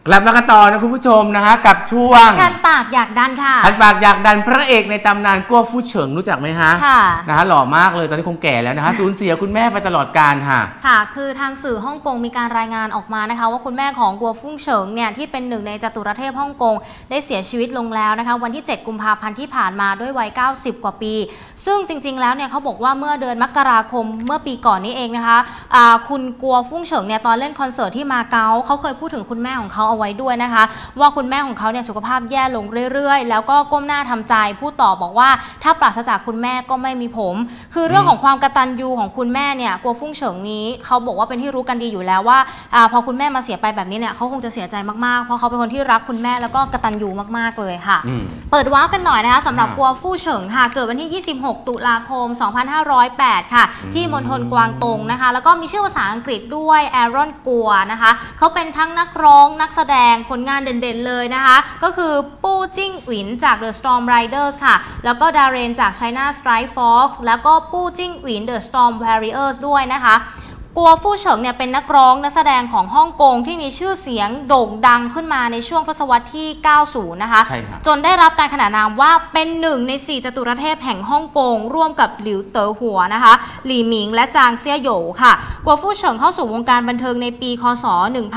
กลับมากันต่อนะคุณผู้ชมนะฮะกับช่วงคันปากอยากดันค่ะคันปากอยากดันพระเอกในตำนานกัวฟู่เฉิงรู้จักไหมฮะค่ะนะฮะหล่อมากเลยตอนนี้คงแก่แล้วนะฮะสูญเสียคุณแม่ไปตลอดกาลค่ะค่ะคือทางสื่อฮ่องกงมีการรายงานออกมานะคะว่าคุณแม่ของกัวฟู่เฉิงเนี่ยที่เป็นหนึ่งในจตุรเทพฮ่องกงได้เสียชีวิตลงแล้วนะคะวันที่7 กุมภาพันธ์ที่ผ่านมาด้วยวัย90 กว่าปีซึ่งจริงๆแล้วเนี่ยเขาบอกว่าเมื่อเดือนมกราคมเมื่อปีก่อนนี้เองนะคะคุณกัวฟู่เฉิงเนี่ยตอนเล่นคอนเสิร์ตที่มาเก๊าเขาเคยพูดถึงคุณแม่ของเขาเอาไว้ด้วยนะคะว่าคุณแม่ของเขาเนี่ยสุขภาพแย่ลงเรื่อยๆแล้วก็ก้มหน้าทำใจพูดต่อบอกว่าถ้าปราศจากคุณแม่ก็ไม่มีผมคือเรื่องของความกตัญญูของคุณแม่เนี่ยกัวฟู่เฉิงนี้เขาบอกว่าเป็นที่รู้กันดีอยู่แล้วว่าพอคุณแม่มาเสียไปแบบนี้เนี่ยเขาคงจะเสียใจมากๆเพราะเขาเป็นคนที่รักคุณแม่แล้วก็กตัญญูมากๆเลยค่ะเปิดว้าวกันหน่อยนะคะสำหรับกัวฟู่เฉิงค่ะเกิดวันที่26 ตุลาคม 2508 ค่ะที่มณฑลกวางตงนะคะแล้วก็มีชื่อภาษาอังกฤษด้วยแอรอนกัวนะคะเขาเป็นทั้งนักร้องนักแสดงผลงานเด่นๆเลยนะคะก็คือปู้จิ้งหวินจาก The Storm Riders ค่ะแล้วก็ดาเรนจาก China Strike Fox แล้วก็ปู้จิ้งหวิน The Storm Warriors ด้วยนะคะกัวฟู่เฉิงเนี่ยเป็นนักร้องนักแสดงของฮ่องกงที่มีชื่อเสียงโด่งดังขึ้นมาในช่วงทศวรรษที่ 90 นะคะจนได้รับการขนานนามว่าเป็นหนึ่งใน4จตุรเทพแห่งฮ่องกงร่วมกับหลิวเต๋อหัวนะคะหลี่หมิงและจางเซี่ยโหยวค่ะกัวฟู่เฉิงเข้าสู่วงการบันเทิงในปีคศ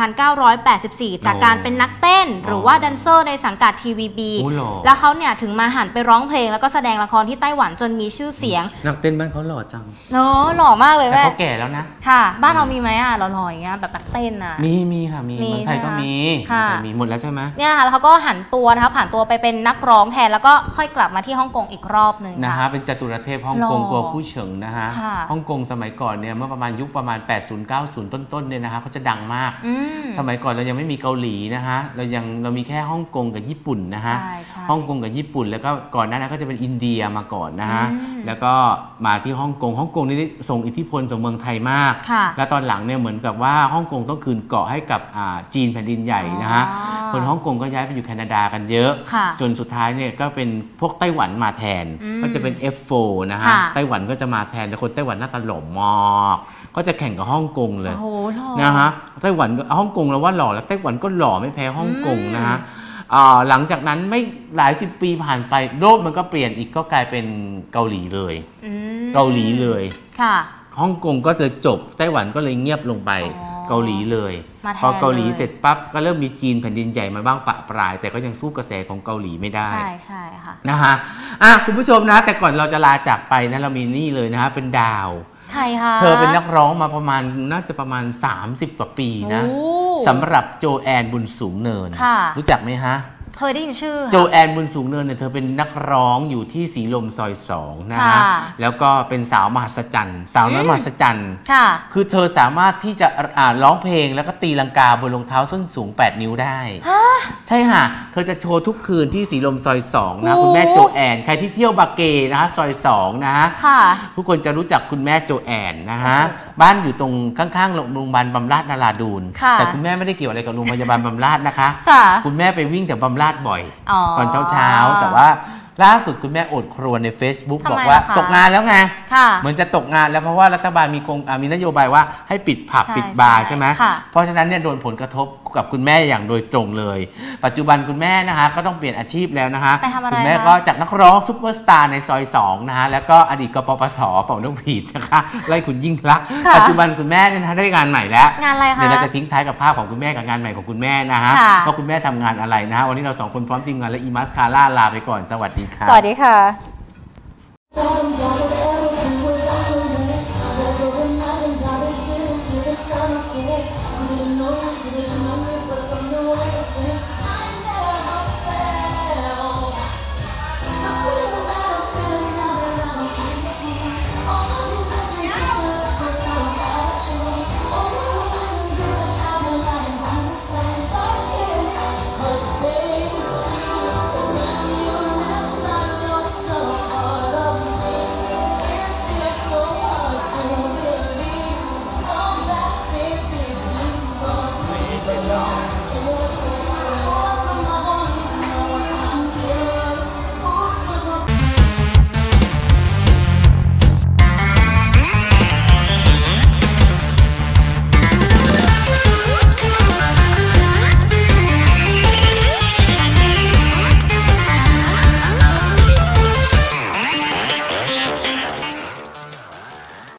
1984 จากการเป็นนักเต้นหรือว่าแดนเซอร์ในสังกัด TVB แล้วเขาเนี่ยถึงมาหันไปร้องเพลงแล้วก็แสดงละครที่ไต้หวันจนมีชื่อเสียงนักเต้นบ้านเขาหล่อจังเนาะหล่อมากเลยแม่แต่เขาแก่แล้วนะค่ะบ้านเรามีไหมอ่ะหล่อๆอย่างเงี้ยแบบนักเต้นอ่ะมีค่ะมีเมืองไทยก็มีหมดแล้วใช่ไหมเนี่ยนะคะแล้วเขาก็หันตัวนะคะผ่านตัวไปเป็นนักร้องแทนแล้วก็ค่อยกลับมาที่ฮ่องกงอีกรอบหนึ่งนะฮะเป็นจตุรเทพฮ่องกงกัวฟู่เฉิงนะฮะฮ่องกงสมัยก่อนเนี่ยเมื่อประมาณยุคประมาณ80-90ต้นๆเนี่ยนะคะเขาจะดังมากสมัยก่อนเรายังไม่มีเกาหลีนะฮะเรามีแค่ฮ่องกงกับญี่ปุ่นนะฮะฮ่องกงกับญี่ปุ่นแล้วก็ก่อนหน้านั้นก็จะเป็นอินเดียมาก่อนนะฮะแล้วก็มาที่ฮ่องกงนี่ได้ส่งอิทธิพลสู่เมืองไทยมากแล้วตอนหลังเนี่ยเหมือนกับว่าฮ่องกงต้องคืนเกาะให้กับจีนแผ่นดินใหญ่นะฮะคนฮ่องกงก็ย้ายไปอยู่แคนาดากันเยอะจนสุดท้ายเนี่ยก็เป็นพวกไต้หวันมาแทนก็จะเป็น F4 นะฮะไต้หวันก็จะมาแทนแต่คนไต้หวันหน้าตาหล่อมากก็จะแข่งกับฮ่องกงเลยนะฮะไต้หวันฮ่องกงเราว่าหล่อแล้วไต้หวันก็หล่อไม่แพ้ฮ่องกงนะฮะหลังจากนั้นไม่หลาย10 ปีผ่านไปโลกมันก็เปลี่ยนอีกก็กลายเป็นเกาหลีเลยเกาหลีเลยฮ่องกงก็จะจบไต้หวันก็เลยเงียบลงไปเกาหลีเลยพอเกาหลีเสร็จปั๊บก็เริ่มมีจีนแผ่นดินใหญ่มาบ้างปะปลายแต่ก็ยังสู้กระแสของเกาหลีไม่ได้ใช่ค่ะนะฮะคุณผู้ชมนะแต่ก่อนเราจะลาจากไปนะเรามีนี่เลยนะฮะเป็นดาวใครคะเธอเป็นนักร้องมาประมาณน่าจะประมาณ30 กว่าปีนะสำหรับโจแอนบุญสูงเนินรู้จักไหมฮะเคยได้ยินชื่อโจแอนบุญสูงเนินเนี่ยเธอเป็นนักร้องอยู่ที่สีลมซอย2นะฮะแล้วก็เป็นสาวมหัศจรรย์สาวน้อยมหัศจรรย์คือเธอสามารถที่จะร้องเพลงแล้วก็ตีลังกาบนรองเท้าส้นสูง8 นิ้วได้ใช่ค่ะเธอจะโชว์ทุกคืนที่สีลมซอย2นะคุณแม่โจแอนใครที่เที่ยวบาเกนะฮะซอย2นะฮะทุกคนจะรู้จักคุณแม่โจแอนนะฮะบ้านอยู่ตรงข้างๆโรงพยาบาลบำราศนาราดูนแต่คุณแม่ไม่ได้เกี่ยวอะไรกับโรงพยาบาลบำราศนะคะคุณแม่ไปวิ่งแต่บำราศบ่อยตอนเช้าแต่ว่าล่าสุดคุณแม่อดครวญใน Facebook บอกว่าตกงานแล้วไงเหมือนจะตกงานแล้วเพราะว่ารัฐบาลมีนโยบายว่าให้ปิดผับปิดบาร์ใช่ไหมเพราะฉะนั้นเนี่ยโดนผลกระทบกับคุณแม่อย่างโดยตรงเลยปัจจุบันคุณแม่นะคะก็ต้องเปลี่ยนอาชีพแล้วนะคะคุณแม่ก็จากนักร้องซุปเปอร์สตาร์ในซอย2นะคะแล้วก็อดีตกปปส.เป่านกหวีดนะคะไล่คุณยิ่งลักษณ์ปัจจุบันคุณแม่เนี่ยนะได้งานใหม่แล้วงานอะไรคะเดี๋ยวเราจะทิ้งท้ายกับภาพของคุณแม่กับงานใหม่ของคุณแม่นะฮะว่าคุณแม่ทำงานอะไรนะฮะวันนี้เรา2 คนพร้อมทีมงานและอีมัสคาร่าลาไปก่อนสวัสดีค่ะสวัสดีค่ะ